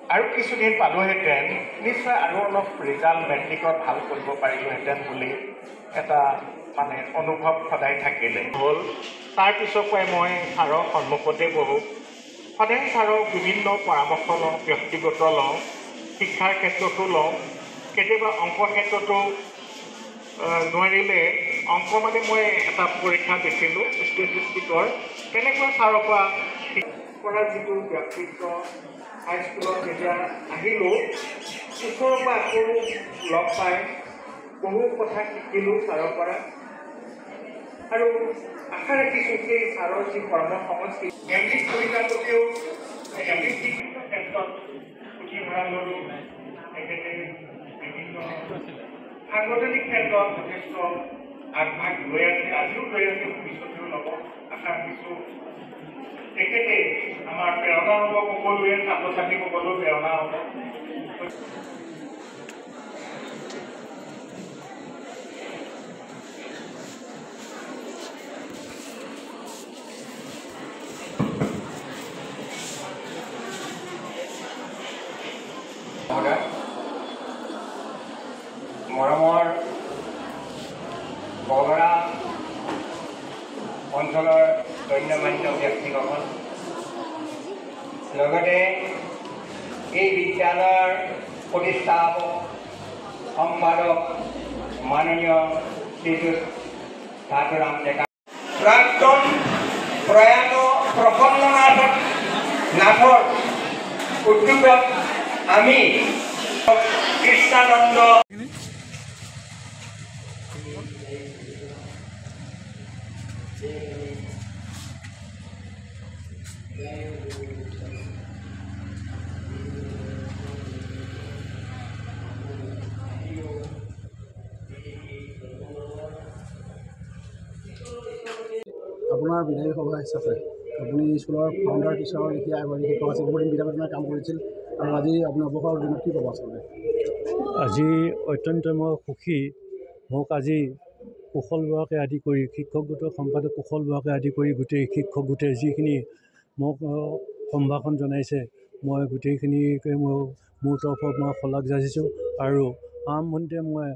আৰু কিছুদিন পালোহেঁতেন নিশ্চয় আৰু অলপ ৰিজাল্ট মেট্ৰিকত ভাল কৰিব পাৰিলোহেঁতেন বুলি এটা মানে অনুভৱ সদায় থাকিলে হ'ল। তাৰপিছৰ পৰাই মই ছাৰৰ সন্মুখতে বহোঁ, সদায় ছাৰৰ বিভিন্ন পৰামৰ্শ লওঁ, ব্যক্তিগত লওঁ, শিক্ষাৰ ক্ষেত্ৰতো লওঁ, কেতিয়াবা অংকৰ ক্ষেত্ৰতো নোৱাৰিলে অংক মানে মই এটা পৰীক্ষা দিছিলোঁ ষ্টেটিষ্টিকৰ, তেনেকুৱা ছাৰৰ পৰা যিটো ব্যক্তিত্ব হাইস্কুলত যেতিয়া আহিলোঁ ওচৰৰ পৰা আকৌ লগ পাই বহু কথা শিকিলোঁ ছাৰৰ পৰা। আৰু আশা ৰাখিছোঁ সেই ছাৰৰ যি কৰ্ম সংস্কৃতি এমডি কবিতাটোতেও এমডি ক্ষেত্ৰত পুথিভঁৰাল ল'লোঁ, তেখেতে বিভিন্ন সাংগঠনিক ক্ষেত্ৰত যথেষ্ট আগভাগ লৈ আছে, আজিও লৈ আছে, ভৱিষ্যতেও ল'ব। আশা ৰাখিছোঁ তেখেতে আমাৰ প্ৰেৰণা হ'ব, সকলোৱে ছাত্ৰ ছাত্ৰীসকলো প্ৰেৰণা হ'ব। মৰমৰ বগৰা অঞ্চলৰ গণ্যমান্য ব্যক্তিসকল, লগতে এই বিদ্যালয়ৰ প্ৰতিষ্ঠাপক সম্পাদক মাননীয় শ্ৰীযুত ধাতুৰাম ডেকা, প্ৰাক্তন প্ৰয়াত প্ৰসন্ননাথ নাথৰ উদ্যোগত আমি কৃষ্ণানন্দ আপোনাৰ বিদায়ী সভা হিচাপে আপুনি স্কুলৰ ফাউণ্ডাৰ টিচাৰৰ লেখীয়া এগৰাকী শিক্ষক আছিল, বহুদিন বিদ্যালয়ত কাম কৰিছিল, আৰু আজি আপুনি অৱসৰৰ দিনত কি ক'ব আচলতে? আজি অত্যন্ত মই সুখী। মোক আজি কুশল বৰাকে আদি কৰি শিক্ষক গোটৰ সম্পাদক কুশল বৰাকে আদি কৰি গোটেই শিক্ষক গোটে যিখিনি মোক সম্ভাষণ জনাইছে, মই গোটেইখিনিকে মোৰ তৰফৰ মই শলাগ যাচিছোঁ। আৰু আৰম্ভণিতে মই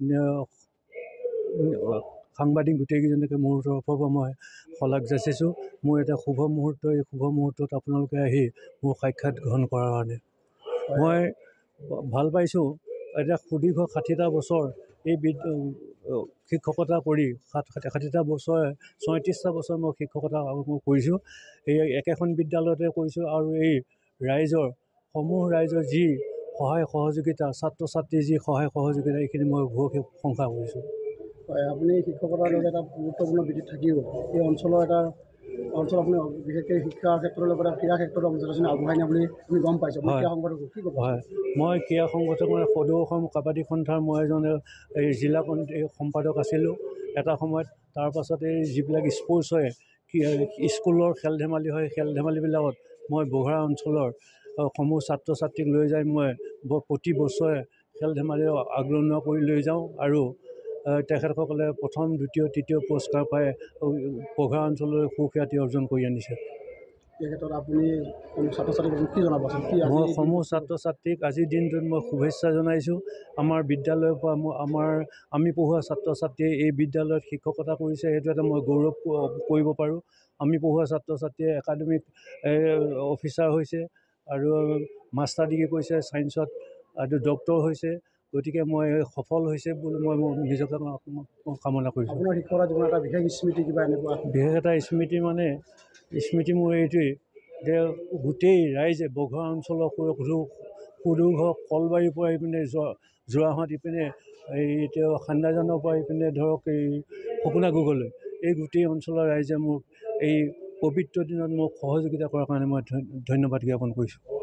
সাংবাদিক গোটেইকেইজনকে মোৰ তৰফৰ পৰা মই শলাগ যাচিছোঁ। মোৰ এটা শুভ মুহূৰ্ত, এই শুভ মুহূৰ্তত আপোনালোকে আহি মোৰ সাক্ষাৎ গ্ৰহণ কৰাৰ কাৰণে মই ভাল পাইছোঁ। এতিয়া সুদীৰ্ঘ 60টা বছৰ এই শিক্ষকতা কৰি 60টা বছৰ 34টা বছৰ মই শিক্ষকতা কৰিছোঁ। এই একেখন বিদ্যালয়তে কৰিছোঁ, আৰু এই সমূহ ৰাইজৰ যি সহায় সহযোগিতা, ছাত্ৰ ছাত্ৰীৰ যি সহায় সহযোগিতা, এইখিনি মই বহু প্ৰশংসা কৰিছোঁ। হয়, আপুনি শিক্ষকতাৰ লগত এটা গুৰুত্বপূৰ্ণ বৃত্তিত থাকিব এই অঞ্চলৰ অঞ্চল আপুনি বিশেষকৈ শিক্ষাৰ ক্ষেত্ৰৰ লগতে ক্ৰীড়া ক্ষেত্ৰত যথেষ্ট আগবঢ়াই নিয়া বুলি আমি গম পাইছোঁ। ক্ৰীড়া সংগঠক কি ক'ব? হয়, মই ক্ৰীড়া সংগঠক মানে সদৌ অসম কাবাডী সন্থাৰ মই এজন এই জিলা সম্পাদক আছিলোঁ এটা সময়ত। তাৰপাছত এই যিবিলাক স্পৰ্টছ হয়, স্কুলৰ খেল ধেমালি হয়, খেল ধেমালিবিলাকত মই বঘৰা অঞ্চলৰ সমূহ ছাত্ৰ ছাত্ৰীক লৈ যাই মই প্ৰতি বছৰে খেল ধেমালি আগৰণুৱা কৰি লৈ যাওঁ, আৰু তেখেতসকলে প্ৰথম, দ্বিতীয়, তৃতীয় পুৰস্কাৰ পাই বঘৰা অঞ্চললৈ সুখ্যাতি অৰ্জন কৰি আনিছে। এই ক্ষেত্ৰত আপুনি ছাত্ৰ ছাত্ৰীক কি জনাব? মই সমূহ ছাত্ৰ ছাত্ৰীক আজিৰ দিনটোত মই শুভেচ্ছা জনাইছোঁ। আমাৰ বিদ্যালয়ৰ পৰা আমি পঢ়োৱা ছাত্ৰ ছাত্ৰীয়ে এই বিদ্যালয়ত শিক্ষকতা কৰিছে, সেইটো এটা মই গৌৰৱ কৰিব পাৰোঁ। আমি পঢ়োৱা ছাত্ৰ ছাত্ৰীয়ে একাডেমিক অফিচাৰ হৈছে, আৰু মাষ্টাৰ ডিগ্ৰী কৰিছে ছায়েন্সত, আৰু ডক্টৰ হৈছে। গতিকে মই সফল হৈছে বুলি মই নিজকে কামনা কৰিছোঁ। আপোনাৰ শিক্ষকতা জীৱনৰ এটা বিশেষ স্মৃতি কিবা এনেকুৱা? বিশেষ এটা স্মৃতি মানে স্মৃতি মোৰ এইটোৱেই যে গোটেই ৰাইজে বঘৰা অঞ্চলৰ সুদূৰ কলবাৰীৰ পৰা ইপিনে যোৰাহাট, ইপিনে এই খান্দাজানৰ পৰা ইপিনে ধৰক এই সপোনা গুগলৈ, এই গোটেই অঞ্চলৰ ৰাইজে মোক এই পবিত্ৰ দিনত মোক সহযোগিতা কৰাৰ কাৰণে মই ধন্যবাদ জ্ঞাপন কৰিছোঁ।